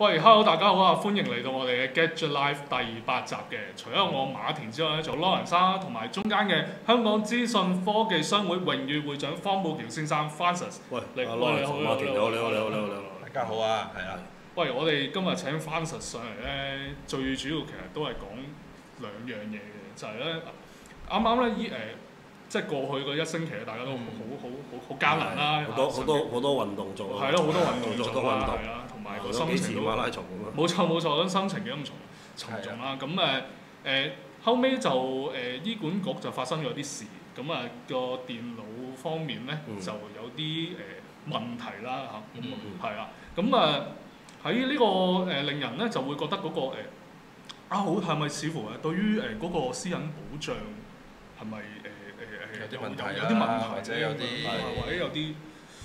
喂，Hello，大家好啊！歡迎嚟到我哋嘅 Gadget Life 第8集嘅。除咗我馬田之外咧，仲有 Lawrence 啦，同埋中間嘅香港資訊科技商會榮譽會長方保僑先生 Francis。 喂， 你好， 馬田你好， 大家好啊，係啊。 喂，我哋今日請 Francis 上嚟咧，最主要其實都係講兩樣嘢嘅，就係咧啱啱咧即係過去嗰一星期，大家都好艱難啦， 好多運動做， 係咯，好多運動做啦，係啦，同埋個心情都馬拉松咁啊。 冇錯，咁心情幾咁沉重啦。咁後尾就醫管局就發生咗啲事，咁個電腦方面咧就有啲問題啦嚇，係啦。咁喺呢個令人咧就會覺得嗰個好係咪似乎對於嗰個私隱保障係咪有啲問題或者有啲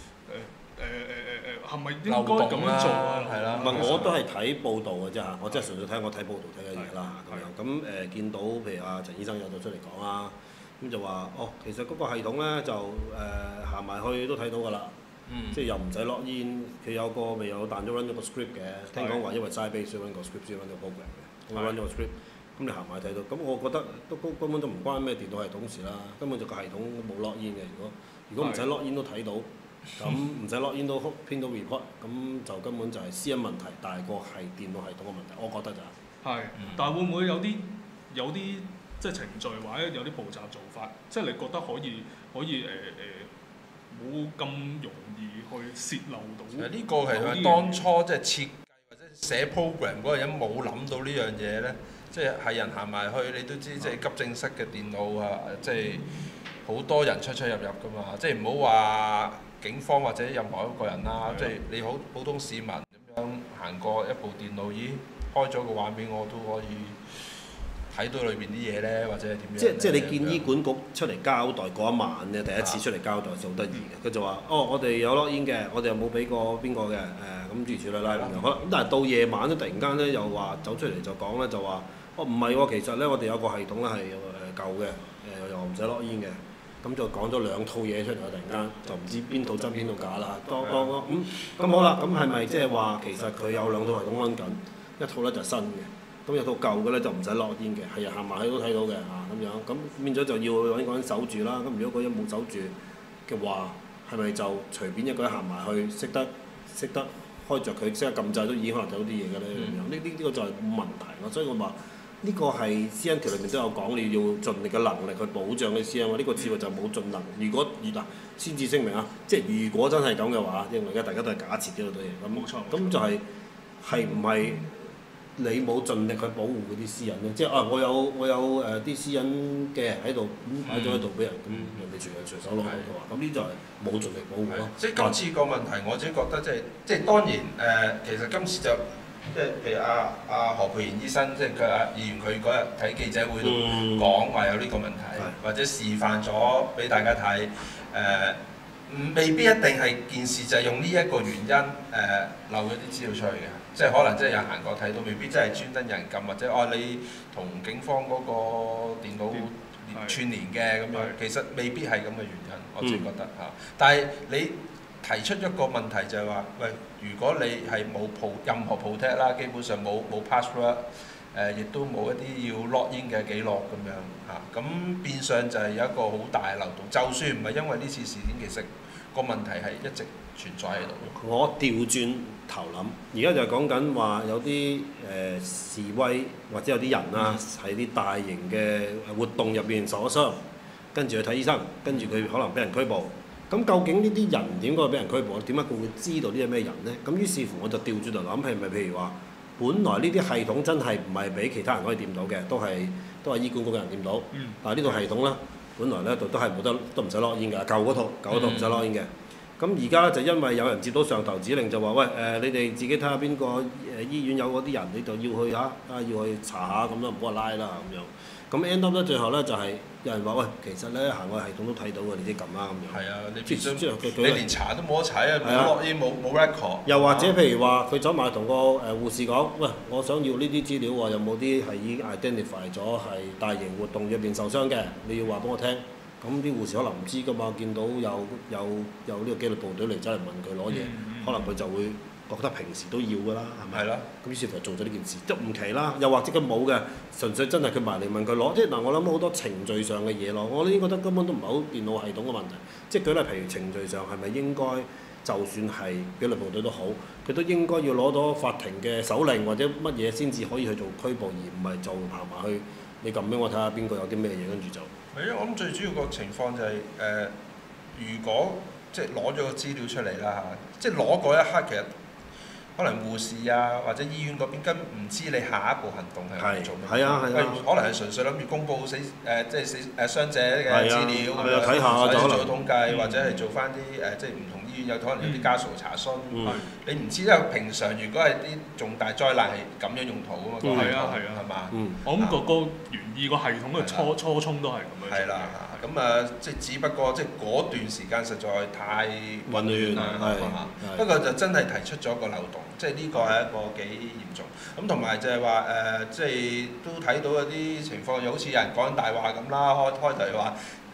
係咪應該咁樣做啊？ 係啦， 唔係我都係睇報道嘅啫嚇，我真係純粹睇我睇報道睇嘅嘢啦咁樣。咁見到譬如阿陳醫生有咗出嚟講啦，咁就話其實嗰個系統咧就行埋去都睇到㗎啦。即係又唔使 log in， 佢有個未有彈咗 run 咗個 script 嘅，聽講話因為 Sybase 要 run 個 script 先 run 個 program 嘅，咁 run 咗個 script，咁你行埋睇到，咁我覺得都根本都唔關咩電腦系統事啦，根本就個系統冇 log in 嘅，如果唔使 log in 都睇到，咁唔使 log in 都編到 report， 咁就根本就係私隱問題大過係電腦系統嘅問題，我覺得就係。 但係會唔會有啲即係程序或者有啲步驟做法，即係你覺得可以冇咁容易去泄漏到？ 呢個係佢當初即係設計或者寫 program 嗰個人冇諗到呢樣嘢咧，即係人行埋去，你都知即係急症室嘅電腦啊，即係好多人出入噶嘛，即係唔好話警方或者任何一個人啦，即係你好普通市民咁樣行過一部電腦，咦開咗個畫面我都可以睇到裏邊啲嘢咧，或者係點樣？ 即係你見醫管局出嚟交代嗰一晚咧，第一次出嚟交代就好得意嘅。佢就話：我哋有 log in 嘅，我哋又冇俾過邊個嘅咁諸如此類啦咁樣。咁但係到夜晚咧，突然間咧又話走出嚟就講咧，就話唔係喎，其實咧我哋有個系統咧係舊嘅，又唔使 log in 嘅。咁就講咗兩套嘢出嚟，突然間就唔知邊套真邊套假啦。咁好啦，咁係咪即係話其實佢有兩套系統 run 緊，一套咧就新嘅？咁有套舊嘅咧就唔使落煙嘅，係人行埋去都睇到嘅咁樣，咁變咗就要揾個人守住啦。咁如果嗰人冇守住嘅話，係咪就隨便一個人行埋去，識得開着佢，識得撳掣都已經可能睇到啲嘢嘅咧咁樣？呢個就係問題咯。所以我話呢個係私隱條裏面都有講，你要盡你嘅能力去保障你私隱。呢個字就冇盡能。如果先至聲明啊，即係如果真係咁嘅話，因為而家大家都係假設嘅好多嘢。咁冇錯。咁就係唔係？你冇盡力去保護嗰啲私隱咧，即係我有啲私隱嘅喺度，擺咗喺度俾人，咁人哋隨手攞嘅話，咁呢就係冇盡力保護咯。 即係今次個問題，我自己覺得即係當然其實今次就即係譬如阿何佩賢醫生，即係佢議員佢嗰日睇記者會度講話有呢個問題，或者示範咗俾大家睇未必一定係件事就係用呢一個原因漏咗啲資料出去嘅。即係可能真係有行過睇到，未必真係專登人撳，或者你同警方嗰個電腦串連嘅咁樣，其實未必係咁嘅原因，我自己覺得嚇。但係你提出一個問題就係話，喂，如果你係冇任何 protect 啦，基本上冇 password，亦都冇一啲要 log in 嘅記錄咁樣嚇，咁變相就係有一個好大嘅漏洞。就算唔係因為呢次事件，其實個問題係一直存在喺度。 我調轉頭諗，而家就係講緊話有啲示威或者有啲人啊喺啲大型嘅活動入邊受咗傷，跟住去睇醫生，跟住佢可能俾人拘捕。咁究竟呢啲人點解俾人拘捕？點解佢會知道呢啲咩人呢？咁於是乎我就調轉頭諗，係咪譬如話，本來呢啲系統真係唔係俾其他人可以掂到嘅，都係醫管局嘅人掂到。但係呢套系統咧，本來咧都係冇得都唔使 log in㗎，舊嗰套唔使 log in嘅。咁而家就因為有人接到上頭指令，就話喂你哋自己睇下邊個醫院有嗰啲人，你就要去要去查下咁咯，唔好話拉啦咁樣。咁 end up 咧最後咧就係有人話喂，其實咧行過系統都睇到嘅，你啲撳啦咁樣。 係啊，你連查都冇得查啊，冇 record。 又或者譬如話佢走埋同個護士講，喂，我想要呢啲資料喎，有冇啲係已經 identify 咗係大型活動入邊受傷嘅？你要話俾我聽。咁啲護士可能唔知㗎嘛，見到有呢個紀律部隊嚟走嚟問佢攞嘢，可能佢就會覺得平時都要㗎啦，係咪？ 係咯。 咁於是乎做咗呢件事，即唔奇啦。又或者佢冇嘅，純粹真係佢埋嚟問佢攞，即係嗱，我諗好多程序上嘅嘢咯。我呢覺得根本都唔係好電腦系統嘅問題。即係舉例，譬如程序上係咪應該，就算係紀律部隊都好，佢都應該要攞到法庭嘅手令或者乜嘢先至可以去做拘捕，而唔係就行埋去你咁樣我睇下邊個有啲咩嘢，跟住就。 係啊，我諗最主要個情況就係如果即係攞咗個資料出嚟啦嚇，即係攞嗰一刻其實。可能護士啊，或者醫院嗰邊根本唔知你下一步行動係做乜， 係啊， 可能係純粹諗住公佈即係傷者嘅資料咁樣， 睇下就可能做統計，或者係做翻啲即係唔同醫院有可能有啲家屬查詢，你唔知因為平常如果係啲重大災難係咁樣用途啊嘛，個系統係嘛？ 我諗個原意個系統嘅初衷都係咁樣。 係啦，咁即係只不過即係嗰段時間實在太混亂啦，不過就真係提出咗個漏洞。即係呢個係一個幾嚴重，咁同埋就係話即係都睇到有啲情況，又好似有人講緊大話咁啦，開頭又話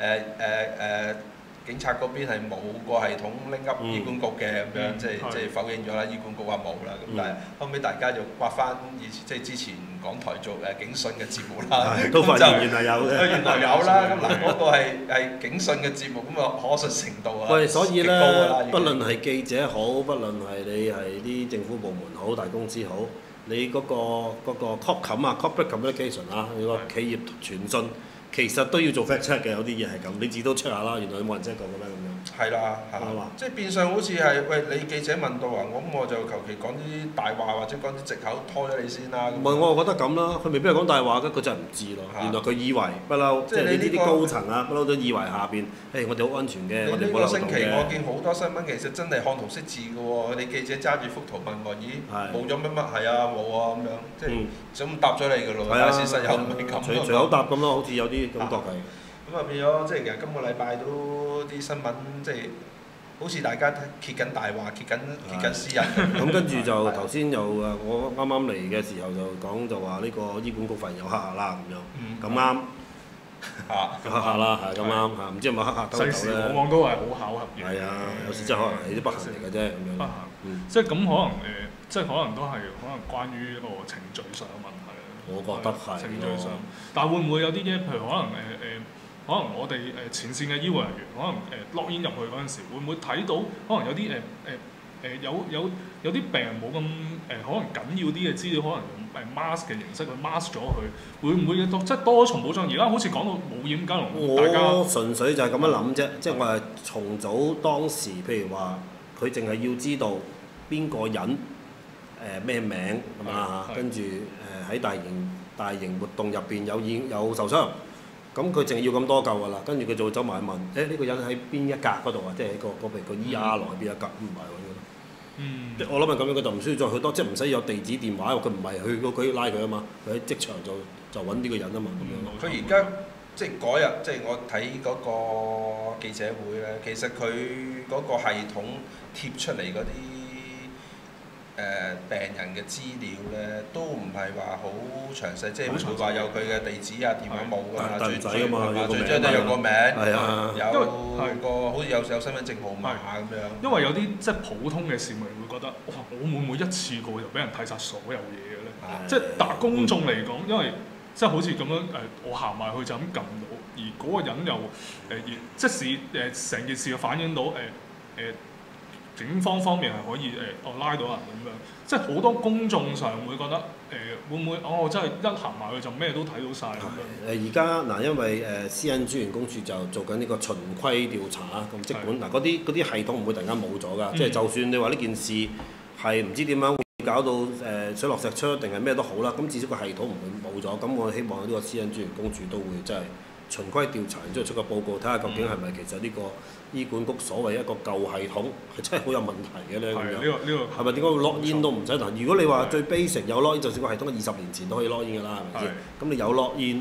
警察嗰邊係冇個系統拎up醫管局嘅咁樣，即係否認咗啦，醫管局話冇啦，咁但係後尾大家就刮翻以前即係之前港台做警訊嘅節目啦， 都發現原來有嘅， 原來有啦，咁嗱嗰個係警訊嘅節目，咁啊可信程度啊， 喂，所以咧，不論係記者好，不論係你係啲政府部門好、大公司好，你嗰個 corporate communication 啊，你個企業傳訊。其實都要做 fact check 嘅，有啲嘢係咁，你自己都 check 下啦。原來冇人 check 過嘅咩咁樣？ 係啦，即係變相好似係喂你記者問到啊，我就求其講啲大話或者講啲藉口拖咗你先啦。唔係， 我覺得咁啦，佢未必係講大話嘅，佢真係唔知咯。原來佢以為不嬲，即係你呢啲高層啊，不嬲都以為下邊，我哋好安全嘅，我哋冇漏洞嘅。 呢個星期我見好多新聞，其實真係看圖識字嘅喎。你記者揸住幅圖問我，咦冇咗乜乜係啊冇啊咁樣，即係想答咗你嘅咯。但係事實又唔係咁。 隨口答咁咯，好似有啲。感覺係， 咁啊變咗，即係其實今個禮拜都啲新聞，即係好似大家揭緊大話，揭緊私隱。 咁跟住就頭先又我啱啱嚟嘅時候就講就話呢個醫管局發現有黑客啦咁樣，咁啱黑客啦係咁啱嚇，唔知係咪黑客兜頭咧？ 世事往往都係好巧合嘅。 係啊，有時真係可能係啲不幸嚟嘅啫咁樣。 不幸，即係咁可能即係可能都係可能關於一個程序上嘅問題。 我覺得係程序上，但會唔會有啲嘢？譬如可能可能我哋前線嘅醫護人員，可能log in 入去嗰陣時，會唔會睇到可能有啲有啲病人冇咁可能緊要啲嘅資料，可能用mask 嘅形式去 mask 咗佢，會唔會即係多重保障？而家好似講到冇掩加龍，大家我純粹就係咁樣諗啫，即係我係重組當時，譬如話佢淨係要知道邊個人咩名係嘛，跟住喺大型活動入邊有受傷，咁佢淨係要咁多嚿㗎啦，跟住佢就會走埋問，呢個人喺邊一格嗰度啊？即係喺個譬如個 ER 來邊一格，唔係揾㗎啦。我諗係咁樣，佢就唔需要再去多，即係唔使有地址電話，佢唔係去佢拉佢啊嘛，佢喺職場就揾呢個人啊嘛咁樣。 佢而家即係嗰日，即係我睇嗰個記者會咧，其實佢嗰個系統貼出嚟嗰啲病人嘅資料咧，都唔係話好詳細，即係唔會話有佢嘅地址啊、電話冇㗎嘛，最最最都有個名，有個好似有身份證號碼咁樣。 因為有啲即係普通嘅市民會覺得，哇！我會唔會一次過就俾人睇晒所有嘢嘅咧？即係但係公眾嚟講，因為即係好似咁樣我行埋去就咁撳到，而嗰個人又即使成件事又反映到警方方面係可以拉到人咁樣，即係好多公眾上會覺得會唔會真係一行埋去就咩都睇到晒咁樣？ 而家嗱，因為私隱專員公署就做緊呢個循規調查啊，咁即管嗱嗰啲系統唔會突然間冇咗㗎，即係就算你話呢件事係唔知點樣會搞到水落石出定係咩都好啦，咁至少個系統唔會冇咗，咁我希望呢個私隱專員公署都會真係循規調查，然之後出個報告，睇下究竟係咪其實呢個醫管局所謂一個舊系統係真係好有問題嘅咧咁樣。係咪點解會 log in 都唔使嗱？如果你話最 basic 有 log in，就算個系統20年前都可以 log in 㗎啦，係咪先？咁你有 log in，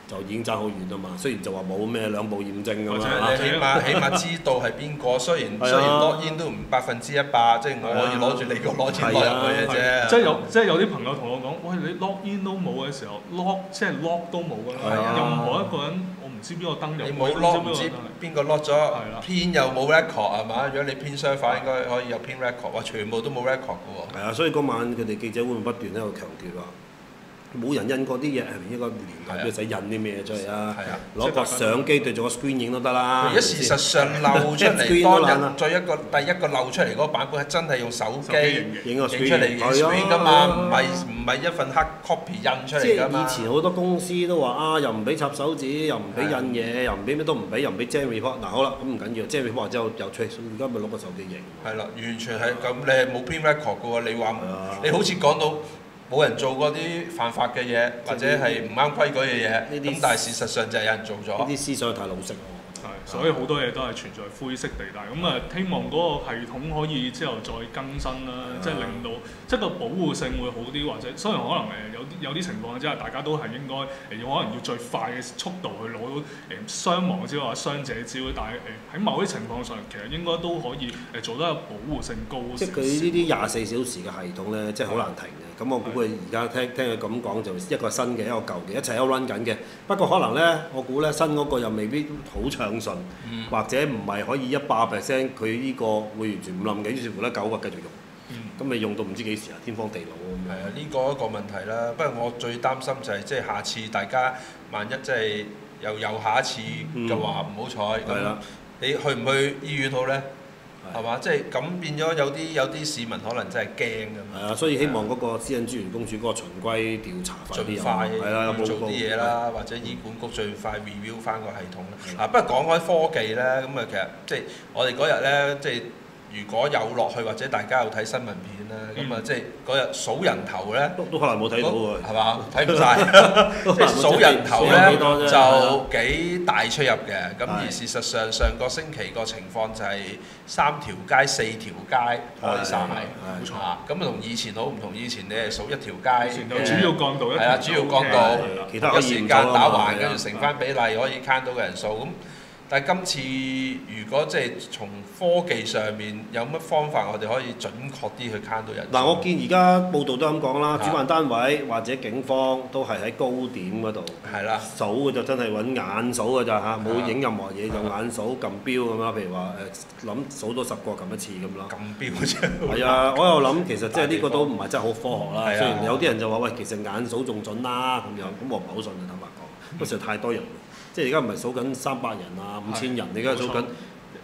就已經爭好遠啊嘛。雖然就話冇咩兩步驗證咁或者樣你起碼知道係邊個，雖然 login 都唔100%，即係我可以攞住你個攞錢落入去嘅啫。 即係有啲朋友同我講，喂，你 login 都冇嘅時候，log 都冇㗎啦。任何一個人，我唔知邊個登入， 你冇 log 唔知邊個 log 咗，編又冇 record 係嘛？如果你編 server 應該可以有編 record，哇！全部都冇 record 㗎喎。 係啊，所以嗰晚佢哋記者會不斷喺度強調話，冇人印過啲嘢，係咪應該年代邊使印啲咩出嚟啊？攞個相機對住個 screen 影都得啦。 而家事實上漏出嚟當日第一個漏出嚟嗰個版本係真係用手機影個出嚟 screen 㗎嘛，唔係一份黑 copy 印出嚟㗎嘛。 即係以前好多公司都話啊，又唔俾插手指，又唔俾印嘢，又唔俾咩都唔俾，又唔俾 Jam report。嗱好啦，咁唔緊要，Jam report 之後又 trace，而家咪攞個手機影。係啦，完全係咁，你係冇編 record 㗎喎，你話你好似講到。冇人做過啲犯法嘅嘢，或者係唔啱規矩嘅嘢，咁但係事實上就係有人做咗。呢啲思想太老式喎。 係，所以好多嘢都係存在灰色地帶。咁啊，希望嗰個系統可以之後再更新啦，即係令到即係個保護性會好啲，或者雖然可能有啲情況之下，大家都係應該可能要最快嘅速度去攞到傷亡資料或者傷者資料，但係喺某啲情況上，其實應該都可以做得有保護性高。 即係佢呢啲24小時嘅系統咧，即係好難停嘅。咁我估佢而家聽佢咁講，就一個新嘅一個舊嘅，一齊都 run 緊嘅。不過可能咧，我估咧新嗰個又未必好暢順，或者唔係可以100%佢呢個會完全唔冧嘅，於是乎咧9個繼續用。咁你用到唔知幾時啊？天荒地老咁樣。 係啊，呢個一個問題啦。不過我最擔心就係即係下次大家萬一即係又下一次嘅話唔好彩咁，你去唔去醫院好咧？係嘛？即係咁變咗有啲市民可能真係驚㗎。係啊，所以希望嗰個私隱專員公署嗰個循規調查盡快做啲嘢啦，或者醫管局最快 review 翻個系統啦。不過講開科技咧，咁啊其實即係我哋嗰日咧，即係如果有落去或者大家有睇新聞片啦，咁啊即係嗰日數人頭咧， 都可能冇睇到喎， 係嘛？睇唔晒，即係數人頭咧就幾大出入嘅。咁而事實上上個星期個情況就係3條街4條街開晒，冇錯。咁同以前好唔同，以前你係數一條街， 主要幹道係啦，主要幹道， 其他時間打橫，跟住乘翻比例可以慳到嘅人數咁。但係今次如果即係從科技上面有乜方法，我哋可以準確啲去慳到人數。 嗱，我見而家報道都咁講啦，主辦單位或者警方都係喺高點嗰度， 係啦， 數嘅就真係揾眼數嘅咋嚇，冇影任何嘢，用眼數撳標咁啦。譬如話諗數到10個撳一次咁咯。 撳標啫。 係啊，我又諗其實即係呢個都唔係真係好科學啦。雖然有啲人就話喂，其實眼數仲準啦咁樣，咁我唔係好信啊，坦白講，不過實在太多人。即係而家唔係數緊300人啊，5000人，你而家數緊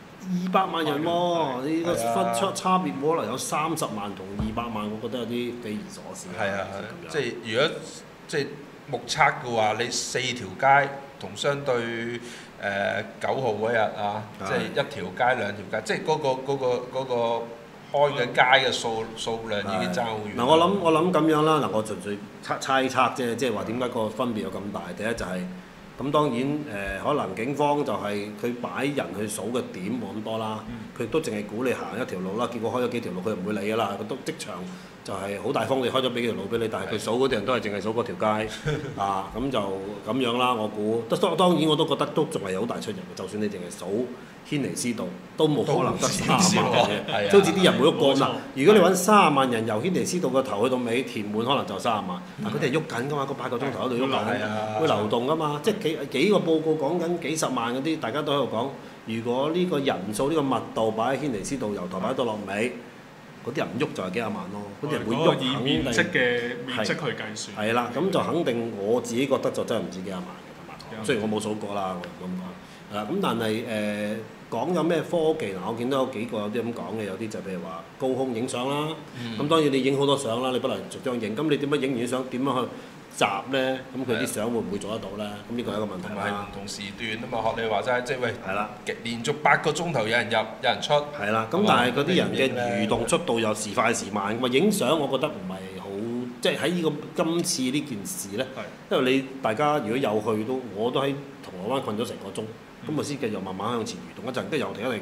200萬人喎，你個分出差別可能有30萬同200萬，我覺得有啲匪夷所思。 係啊，即係如果即係目測嘅話，你4條街同相對9號嗰日啊，即係1條街2條街，即係嗰個開嘅街嘅數量已經爭好遠。 嗱，我諗咁樣啦，嗱，我純粹猜測啫，即係話點解個分別有咁大？第一就係。咁當然可能警方就係佢擺人去數嘅點冇咁多啦，佢都淨係鼓你行一條路啦。結果開咗幾條路，佢唔會理㗎啦。佢都即場就係好大方地開咗幾條路俾你，但係佢數嗰啲人都係淨係數嗰條街啊，咁就咁樣啦。我估當然我都覺得都仲係有好大出入嘅。就算你淨係數軒尼詩道，都冇可能得30萬嘅，即好似啲人每一個嗱。如果你揾30萬人由軒尼詩道個頭去到尾填滿，可能就30萬。但佢哋係喐緊㗎嘛，個8個鐘頭喺度喐緊，會流動㗎嘛。即係幾個報告講緊幾十萬嗰啲，大家都喺度講。如果呢個人數呢個密度擺喺軒尼詩道由頭擺到落尾，嗰啲人唔喐就係幾廿萬咯。嗰啲人會喐， 以面積嘅面積去計算。 係啦，咁就肯定我自己覺得就真係唔止幾廿萬嘅，雖然我冇數過啦，咁講。係啦，咁但係講有咩科技嗱，我見到有幾個有啲咁講嘅，有啲就譬如話高空影相啦。咁當然你影好多相啦，你不能逐張影。咁你點樣影完相？點樣去集咧？咁佢啲相會唔會做得到咧？咁呢個係一個問題啦。 唔同時段啊嘛，學你話齋，即係喂， 係啦， 連續8個鐘頭有人入，有人出。係啦，咁但係嗰啲人嘅移動速度又時快時慢，咁啊影相我覺得唔係好，即係喺呢個今次呢件事咧，因為你大家如果有去都，我都喺銅鑼灣困咗成個鐘。咁我先繼續慢慢向前移動一陣，跟住又停一停，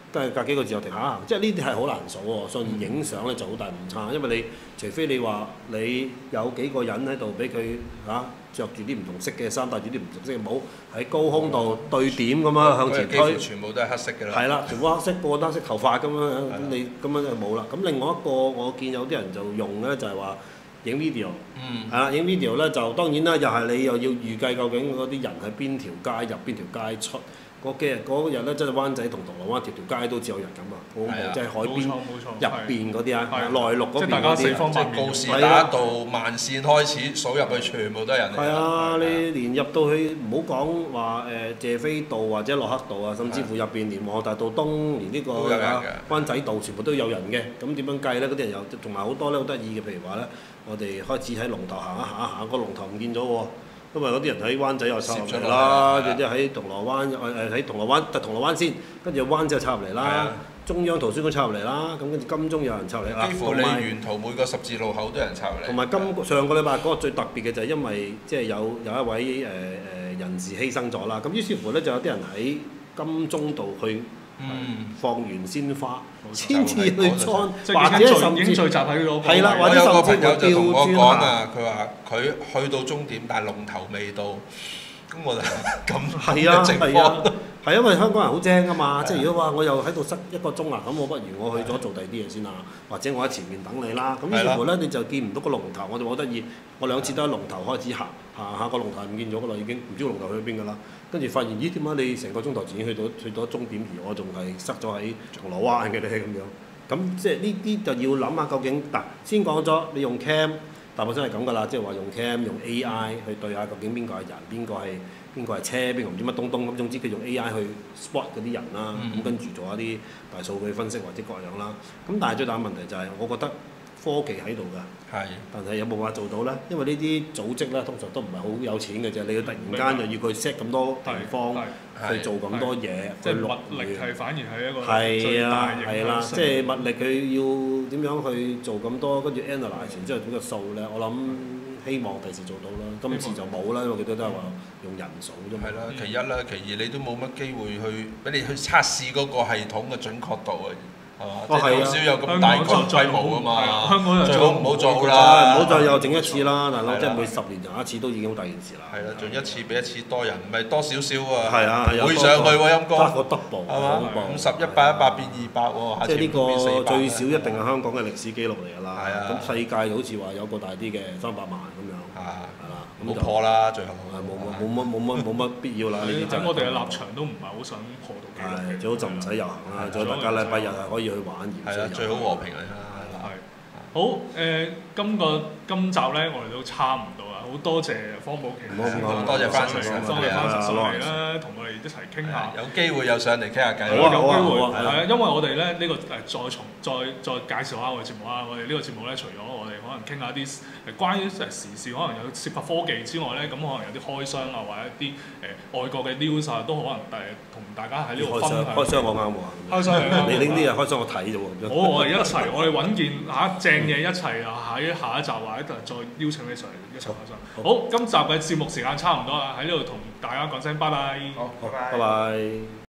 跟住隔幾個字又停下行，即係呢啲係好難數喎。所以影相咧就好大誤差，因為你除非你話你有幾個人喺度俾佢嚇著住啲唔同色嘅衫，戴住啲唔同色嘅帽，喺高空度對點咁樣向前推， 全部都係黑色嘅啦。 係啦，全部黑色，個個黑色頭髮咁樣，咁你咁樣就冇啦。咁另外一個我見有啲人就用咧就係話影 video，係啦，影 video 咧就當然啦，又係你又要預計究竟嗰啲人喺邊條街入邊條街出。嗰日咧，真係灣仔同銅鑼灣條街都似有人咁啊！好恐怖，即係海邊入邊嗰啲啊，內陸嗰邊嗰啲啊， 即係告士打道慢線開始數入去，全部都係人嚟。 係啊，你連入到去唔好講話謝斐道或者駱克道啊，甚至乎入邊連皇后大道東，連呢個灣仔道全部都有人嘅。咁點樣計咧？嗰啲人又同埋好多咧，好得意嘅。譬如話咧，我哋開始喺龍頭行一行，個龍頭唔見咗喎。因為嗰啲人喺灣仔又插入嚟啦，即係喺銅鑼灣喺銅鑼灣，銅鑼灣先，跟住灣仔又插入嚟啦，中央圖書館插入嚟啦，咁跟住金鐘有人插入嚟啦。 幾乎你沿途每個十字路口都有人插入嚟。 同埋上個禮拜嗰個最特別嘅就係因為即係有一位人士犧牲咗啦，咁於是乎咧就有啲人喺金鐘度去放完鮮花，先至去裝，或者甚至聚集喺嗰個。 係啦，我有個朋友就同我講啊，佢話佢去到終點，但係龍頭未到，咁我就咁嘅情況。 係因為香港人好精啊嘛，即係如果話我又喺度塞1個鐘啊，咁我不如我去咗做第二啲嘢先啦，或者我喺前面等你啦。咁於是乎咧你就見唔到個龍頭，我就好得意。我2次都喺龍頭開始行下個龍頭唔見咗噶啦，已經唔知個龍頭去邊噶啦。跟住發現咦點解你成個鐘頭前去到終點，而我仲係塞咗喺銅鑼灣嘅咧咁樣？咁即係呢啲就要諗下究竟嗱，先講咗你用 cam，大部分係咁噶啦，即係話用 cam 用 AI 去對下究竟邊個係人，邊個係車，邊個唔知乜東東咁。總之佢用 AI 去 spot 嗰啲人啦，咁跟住做一啲大數據分析或者各樣啦。咁但係最大問題就係我覺得科技喺度㗎，但係有冇話做到咧？因為呢啲組織咧通常都唔係好有錢嘅啫，你要突然間又要佢 set 咁多地方去做咁多嘢， 即係物力係反而係一個最大影響。 係啦，即係物力佢要點樣去做咁多，跟住 analyse 完之後點個數咧？我諗希望第時做到啦，今次就冇啦，因為佢都係話用人數啫嘛。 係啦，其一啦，其二你都冇乜機會去俾你去測試嗰個系統嘅準確度啊。係嘛？即係好少有咁大個規模啊嘛。 香港人最好唔好做啦， 唔好再又整一次啦，大佬！即係每10年整一次都已經好大件事啦。 係啦，做一次比一次多人，唔係多少少喎。 係啊， 會上去喎，陰公。 加個 double， 係嘛？50、100變200喎， 即係呢個最少一定係香港嘅歷史記錄嚟㗎啦。 係啊。 咁世界好似話有個大啲嘅300萬咁樣。係啦。 冇破啦，最後。 冇乜必要啦。呢啲喺我哋嘅立場都唔係好想破到紀錄。 係最好就唔使遊行啦，最好大家禮拜日係可以去玩。 係啦，最好和平嚟啦。 係。好今集咧，我哋都差唔多啦，好多謝方保僑， 多謝翻上嚟啦，同我哋一齊傾下。 有機會又上嚟傾下偈。 有機會係啊，因為我哋咧呢個再介紹下我哋節目啦。我哋呢個節目咧，除咗我哋可能傾下啲關於時事，可能有涉及科技之外咧，咁可能有啲開箱啊，或者一啲外國嘅 news 啊，都可能同大家喺呢度分享。 開箱我啱喎。開箱你呢啲啊，開箱我睇啫喎。 我哋一齊，我哋揾件正嘢一齊啊！喺下一集或者再邀請你上嚟一齊開箱。好，今集嘅節目時間差唔多啦，喺呢度同大家講聲拜拜。 好，拜拜。 拜拜。